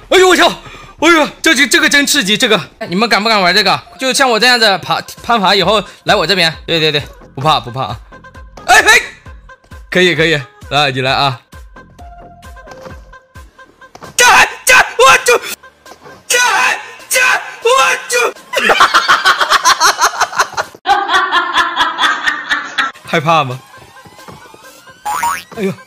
哎呦我操！哎呦，这个真刺激，这个你们敢不敢玩这个？就像我这样子攀爬以后来我这边，对，不怕啊！哎，可以，来你来啊！害怕吗？哎呦！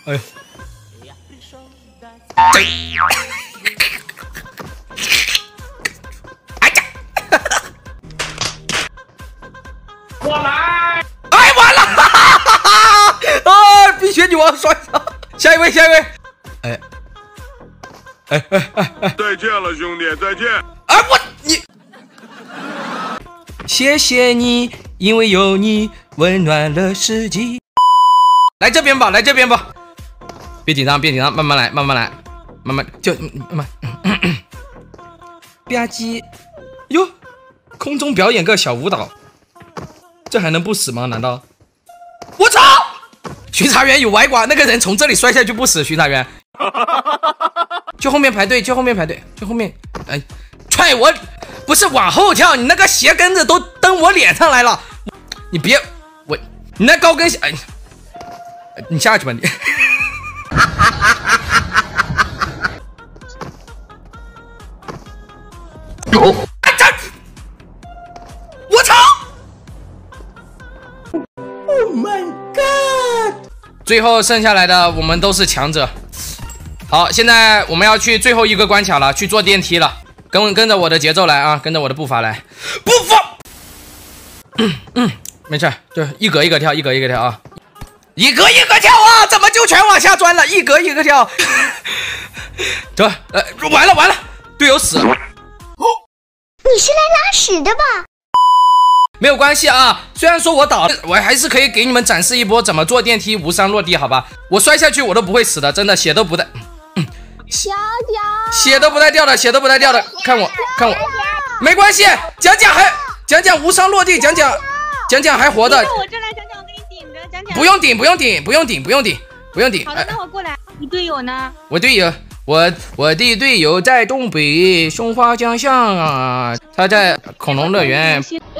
我来！哎，完了！啊！碧血女王摔上，下一位！哎！ 再见了，兄弟，再见！ 啊，你！谢谢你，因为有你温暖了世界。来这边吧，别紧张，慢慢来，慢慢吧唧！哟，空中表演个小舞蹈。这还能不死吗？难道？我操！巡查员有歪瓜，那个人从这里摔下去不死。巡查员，去后面排队，去后面。哎，踹我！不是往后跳，你那个鞋跟子都蹬我脸上来了。你别，你那高跟鞋，哎，你下去吧你。我操！ Oh my god！ 最后剩下来的我们都是强者。好，现在我们要去最后一个关卡了，去坐电梯了。跟着我的节奏来啊，跟着我的步伐来。步伐。没事，就一格一格跳，一格一格跳啊，一格一格跳啊！怎么就全往下钻了？一格一格跳。走，完了，队友死了。 你是来拉屎的吧？ 没有关系啊，虽然说我倒了，我还是可以给你们展示一波怎么坐电梯无伤落地，好吧？我摔下去我都不会死的，真的血都不带，血都不带掉的，看我，没关系，讲讲无伤落地，讲讲还活的。 我这来讲，我给你顶着，讲。 不用顶。 好的，那我过来。你队友呢？ 我的队友在东北松花江上啊，他在恐龙乐园。